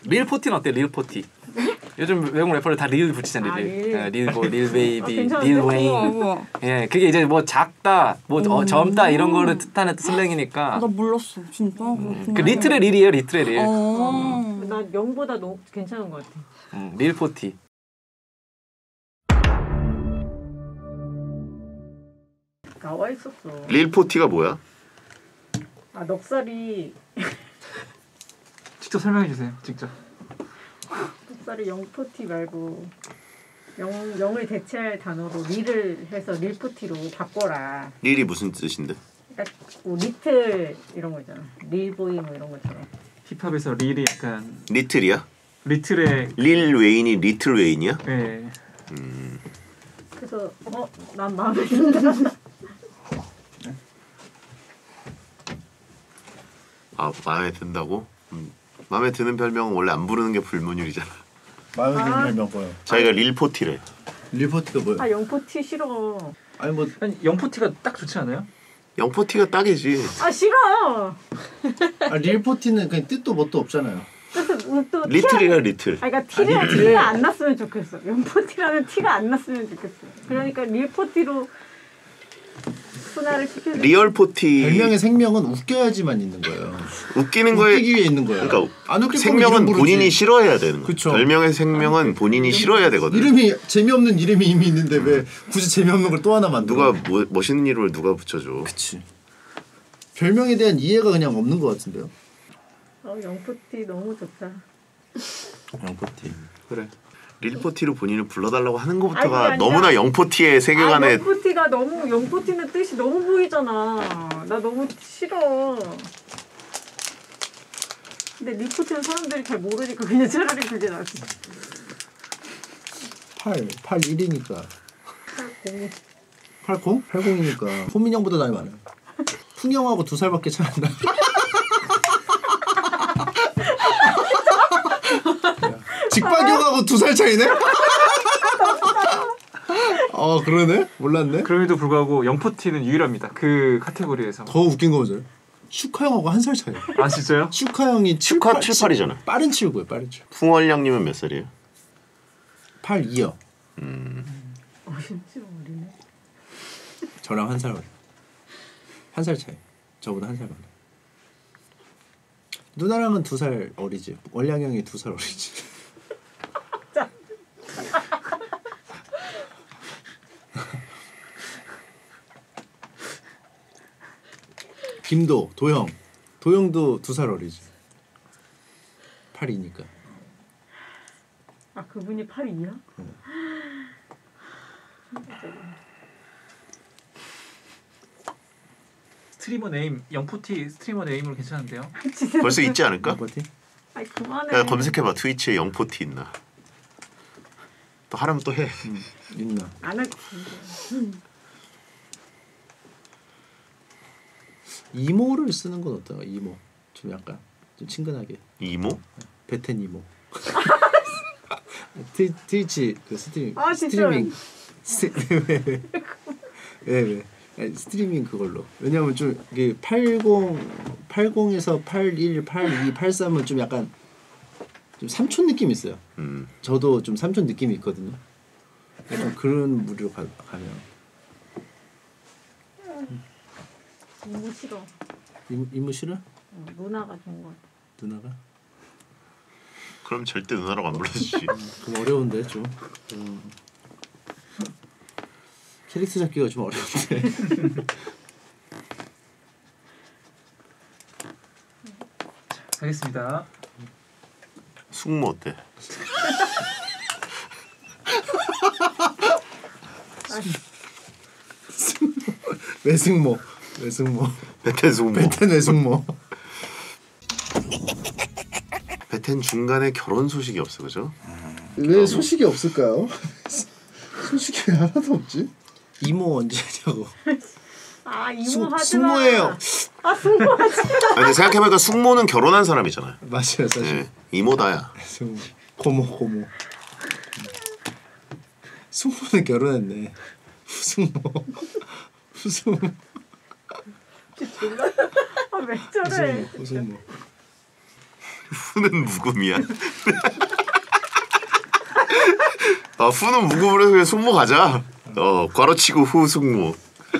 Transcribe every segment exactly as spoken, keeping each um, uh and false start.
릴 포티는 어때? 릴 포티. 요즘 외국 래퍼들 다 릴 붙이잖아요. 아, 릴, 네, 릴, 뭐, 릴 베이비, 아, 릴 웨인. 예, 그게 이제 뭐 작다, 뭐 어, 젊다 이런 거를 뜻하는 슬랭이니까. 아, 나 몰랐어, 진짜. 음, 그 리틀의 릴이에요, 리틀의 릴. 어. 나 영보다 너 괜찮은 것 같아. 음, 릴 포티. 나와 있었어. 릴 포티가 뭐야? 아 넉살이 직접 설명해 주세요. 직접. 넉살이 영포티 말고 영 영을 대체할 단어로 릴을 해서 릴포티로 바꿔라. 릴이 무슨 뜻인데? 그러니까 뭐 리틀 이런 거 있잖아. 릴보이 뭐 이런 것처럼. 힙합에서 릴이 약간 리틀이야? 리틀의 릴 웨인이 리틀 웨인이야? 네. 음. 그래서 어 난 마음에 든다. 아 마음에 든다고? 음. 마음에 드는 별명은 원래 안 부르는 게 불문율이잖아. 마음에 드는 아. 별명 뭐요? 자기가 릴포티래. 릴포티가 뭐야? 아 영포티 싫어. 아니 뭐 아니 영포티가 딱 좋지 않아요? 영포티가 딱이지. 아 싫어. 아, 릴포티는 그냥 뜻도 뭣도 없잖아요. 그래서 또 리틀이야 리틀. 아 그러니까 티를 아, 리틀. 티가 안 났으면 좋겠어. 영포티라면 티가 안 났으면 좋겠어. 그러니까 릴포티로 순화를 시켜. 리얼 포티. 별명의 생명은 웃겨야지만 있는 거예요. 웃기는 거에 웃기기 위해 있는 거예요. 그러니까 안 웃길 생명은 거면 이름 본인이 부르지. 싫어해야 되는 거야. 그쵸. 별명의 생명은 본인이 싫어해야 되거든. 이름이 재미없는 이름이 이미 있는데 왜 굳이 재미없는 걸 또 하나 만들어? 누가 뭐, 멋있는 이름을 누가 붙여줘. 그치. 별명에 대한 이해가 그냥 없는 것 같은데요. 어 영포티 너무 좋다. 영포티. 그래. 릴포티로 본인을 불러달라고 하는 것부터가 아니, 아니야. 너무나 영포티의 세계관에. 아, 영포티가 너무 영포티는 뜻이 너무 보이잖아. 나 너무 싫어. 근데 리포티는 사람들이 잘 모르니까 그냥 차라리 그게 낫지. 팔, 팔일이니까. 팔공. 팔공? 팔공이니까 호민형보다 나이 많아요. 풍형하고 두 살밖에 차이 안 나. 직박형하고 두 살 차이네? 어 그러네? 몰랐네? 그럼에도 불구하고 영포티는 유일합니다. 그 카테고리에서. 더 웃긴 거 보세요. 슈카 형하고 한 살 차이. 아 진짜요? 슈카 형이 슈카 칠, 팔이잖아. 빠른 칠구예요. 빠른 칠. 풍월량님은 몇 살이에요? 팔이요. 음. 어 진짜 어리네. 저랑 한 살 어려. 한 살 차이. 저보다 한 살 많아. 누나랑은 두 살 어리지. 월량 형이 두 살 어리지. 김도, 도영. 도영도 두 살 어리지. 팔이니까. 아 그분이 팔이야? 응. 스트리머 네임 영포티 스트리머 네임으로 괜찮은데요? 벌써 있지 않을까? 영포티? 아이 그만해. 야, 검색해봐. 트위치에 영포티 있나. 또 하라면 또 해. 응. 있나. 안 할. 이모를 쓰는 건 어떨까? 이모. 좀 약간 좀 친근하게. 이모? 베텐 이모. 트, 트위치 그 스트리밍 아, 진짜. 스트리밍 왜왜 왜, 왜, 왜. 스트리밍 그걸로. 왜냐면 좀 이게 팔십 팔십에서 팔십일, 팔십이, 팔십삼은 좀 약간 좀 삼촌 느낌 있어요. 음. 저도 좀 삼촌 느낌이 있거든요. 약간 그런 무리로 가, 가면 너무 싫어. 이모, 이모 싫어? 어, 누나가 좋은 것 같아. 누나가? 그럼 절대 누나라고 안 불러주지. 좀 어려운데 좀. 음. 캐릭터 잡기가 좀 어려운데. 알겠습니다. 숙모 어때? 외승모. 외승모. 베텐 숙모. 베텐 외승모. 베텐 중간에 결혼 소식이 없어, 그죠? 왜 소식이 없을까요? 소식이 하나도 없지? 이모 언제 하냐고. 아 이모 숙- 하지 숙모예요. 마. 아 숙모 하지 마. 아니, 근데 생각해보니까 숙모는 결혼한 사람이잖아요. 맞아요, 사실. 네, 이모다야. 승모. 고모, 고모. 숙모는 결혼했네. 후숙모. 후숙모. 아왜 저래? 후숙모. 후는 묵음이야. 아 후는 묵음으로 해서 그냥 숙모 가자. 어 괄호치고 후 숙모.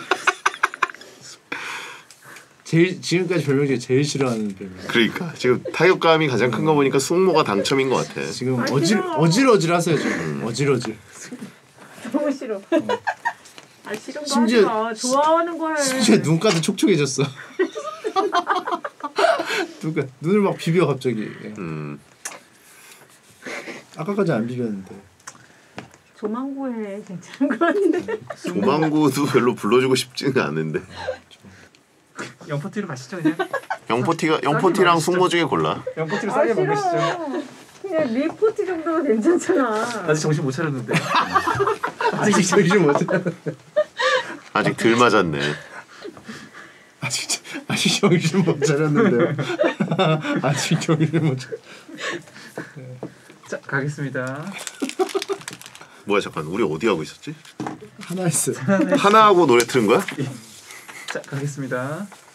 제일 지금까지 별명 중에 제일 싫어하는 별명. 그러니까 지금 타격감이 가장 큰 거 보니까 숙모가 당첨인 것 같아. 지금 아, 어질 싫어. 어질어질하세요 지금. 어질어질. 너무 싫어. 아 싫은 거 심지어- 하지 마. 좋아하는 거 해. 심지어 눈가도 촉촉해졌어. 눈가 눈을 막 비벼 갑자기. 예. 음 아까까지 안 비볐는데. 조망구에 괜찮은 거 같은데. 조망구도 별로 불러주고 싶지는 않은데. 영포티로 가시죠 그냥. 영포티가 영포티랑 숙모 중에 골라. 영포티로 아 싸게 싫어. 먹으시죠. 그냥 리포트 정도가 괜찮잖아. 아직 정신 못 차렸는데. 아직 정신 못 차려. 아직 덜 맞았네. 아직 아직 정신 못 차렸는데요. 아직 정신 못 차려. 자 가겠습니다. 뭐야 잠깐 우리 어디 하고 있었지? 하나 했어. 하나하고 노래 틀은 거야? 자 가겠습니다.